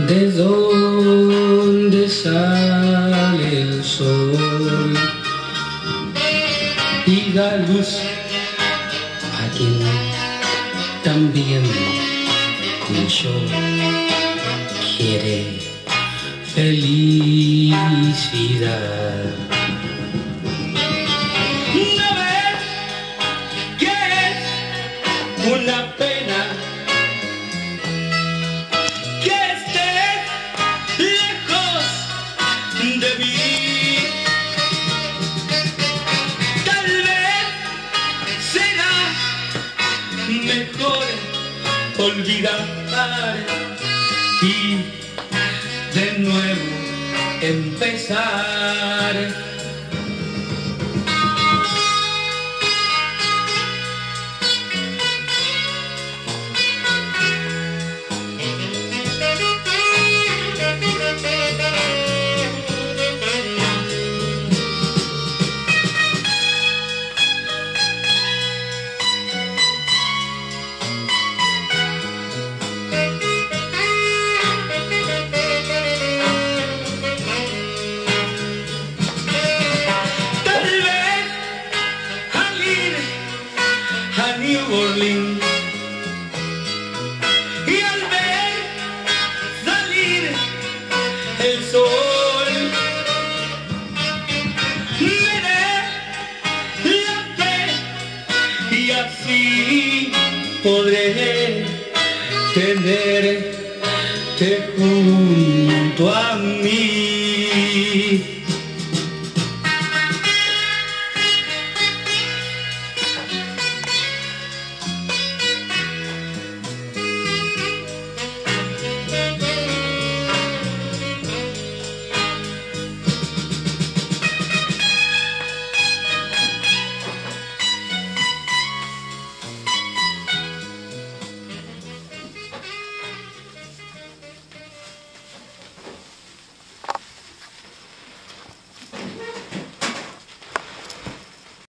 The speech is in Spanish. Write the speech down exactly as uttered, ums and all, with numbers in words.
de donde sale el sol y da luz a quien también como yo quiere felicidad. ¿No ves que es una pena que estés lejos de mí? Tal vez será mejor olvidar y de nuevo empezar. A New Orleans y al ver salir el sol me dé la fe y así podré tenerte junto a mí.